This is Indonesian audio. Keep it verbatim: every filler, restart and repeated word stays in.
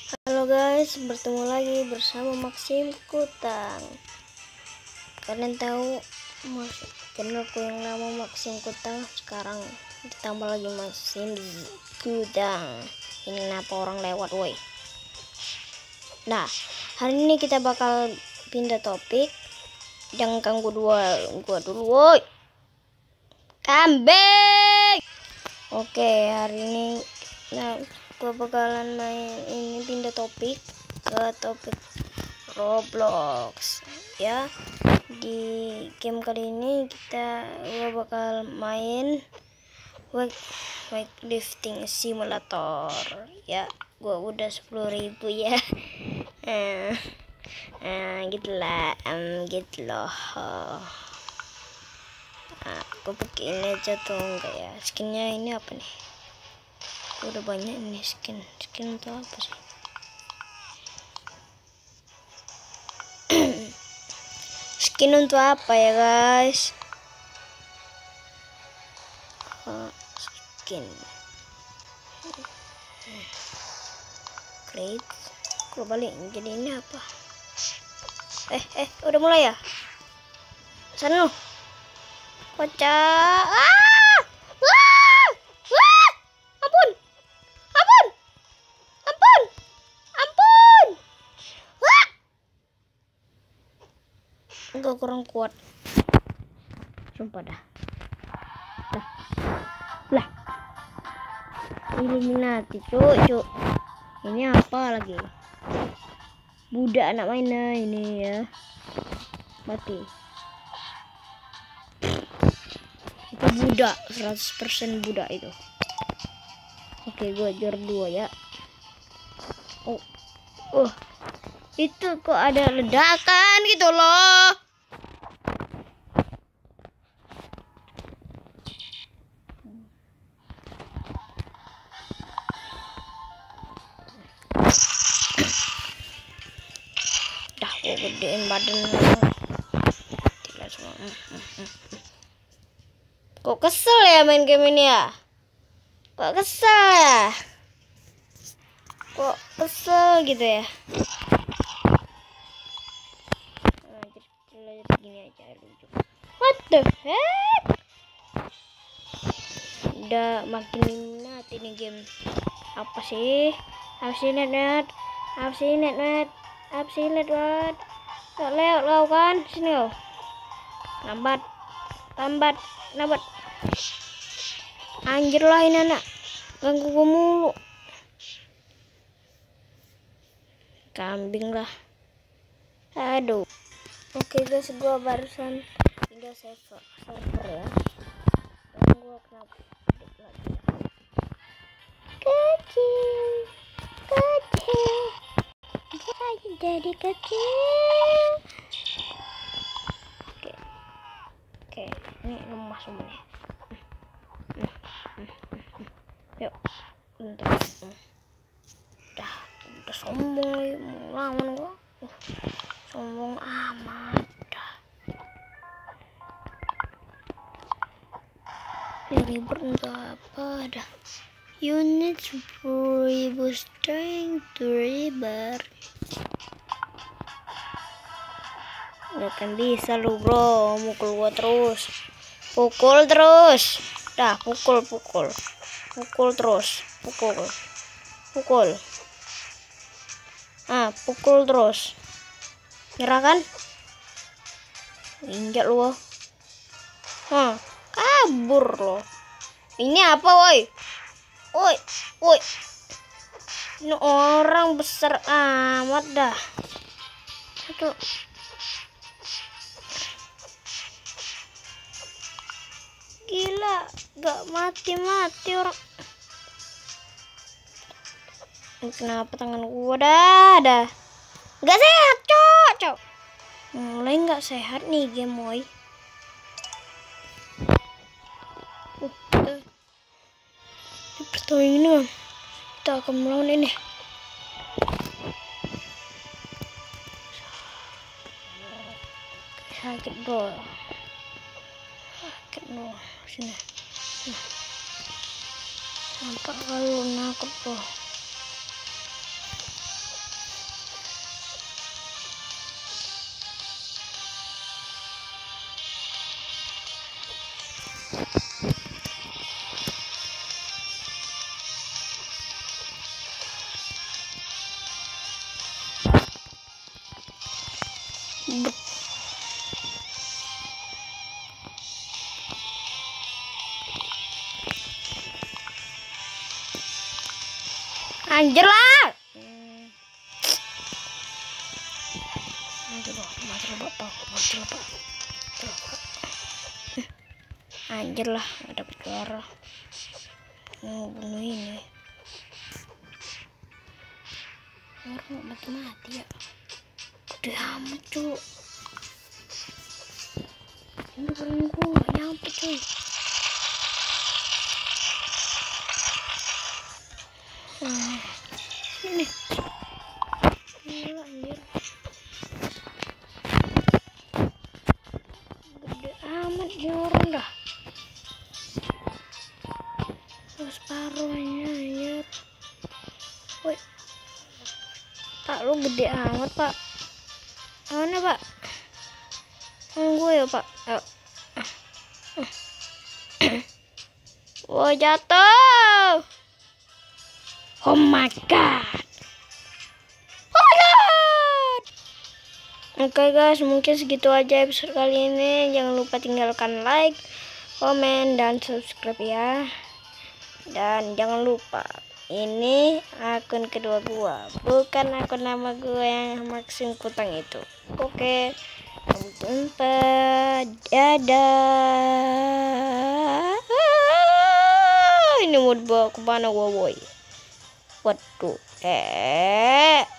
Halo guys, bertemu lagi bersama Maxim Kutang. Kalian tahu channelku yang nama Maxim Kutang sekarang ditambah lagi Maxim Kutang. Ini kenapa orang lewat woi. Nah, hari ini kita bakal pindah topik. Jangan ganggu dua gua dulu woi. Kambing. Oke, hari ini nah gua bakalan main ini pindah topik ke topik Roblox ya. Di game kali ini kita gua bakal main weight weightlifting simulator ya. Gua udah sepuluh ribu ya. eh eh gitulah um, gitu loh. Nah, aku pakai ini aja tuh enggak ya. Skinnya ini apa nih? Udah banyak nih skin. Skin untuk apa sih? Skin untuk apa ya guys? Oh, skin. Create. Gue balik jadi ini apa? Eh eh udah mulai ya? Sana lu. Kocak. Ah! Wah! Wah! Ampun. Ampun. Ampun. Ampun. Wah! Enggak kurang kuat. Sumpah dah. Dah. Lah. Illuminati, cuk, cuk. Ini apa lagi? Budak anak mainnya ini ya. Mati. Itu budak, seratus persen budak itu. Oke, gue juara dua ya. Oh. Oh. Itu kok ada ledakan gitu loh. Dah, gue gedein badan. Tidak semua. Kok kesel ya main game ini ya? Kok kesel ya? Kok kesel gitu ya? Nah, gini aja lucu. What the heck? Udah makin minat ini game. Apa sih? Apa sih net net? Apa sih net net? Apa sih net net? Gak lewat kau kan? Sini kau. Lambat. Lambat. Lambat. Anjir lah ini anak. Ganggu gue mulu. Kambing lah. Aduh. Oke guys, gua barusan pindah server, server ya. Dan gua kenapa hidup lagi? Kecil, kecil, jangan jadi kecil. Oke, oke, ini lemah semua nih. Yuk, bentar. Udah, udah sombong nih, mau lawan gua. Uh. Sombong amat dah. Ini untuk apa dah? Unit sepuluh ribu strength riber. Gak akan bisa lu bro, mukul gua terus. Pukul terus. Dah, pukul pukul. Pukul terus. Pukul. Pukul. Ah, pukul terus. Nyerah kan? Injak lu. Hah, kabur loh. Ini apa woi? Woi, woi. Ini orang besar amat dah. Itu. Gila, gak mati-mati orang. Kenapa tangan gua dah dah? Gak sehat, cok, cok. Mulai gak sehat nih game, boy. Uh, kita, di pertandingan ini kan, kita akan melawan ini. Sakit bro. Sakit bro. Sini. Nampak kalau nakut bro. Anjir lah. Hmm. Anjir loh, mati loh bapak, mati loh pak. Anjir lah, nggak dapet darah. Mau bunuh ini. Orang nggak mati-mati ya. Gede amat cuy. Ini barang gue nggak nyampe cuy. Nah, ini. Gila anjir. Gede amat dia orang dah. Separuhnya anjir. Woi. Pak lu gede amat pak. Mana pak? Tunggu ya pak. Ayo. Wah jatuh. Oh my god. Oh my god. Oke okay guys, mungkin segitu aja episode kali ini. Jangan lupa tinggalkan like, komen, dan subscribe ya. Dan jangan lupa, ini akun kedua gua, bukan akun nama gua yang Maxim Kutang itu. Oke, sampai jumpa, dadah. Ini mau dibawa kemana gua boy? Waduh, eh.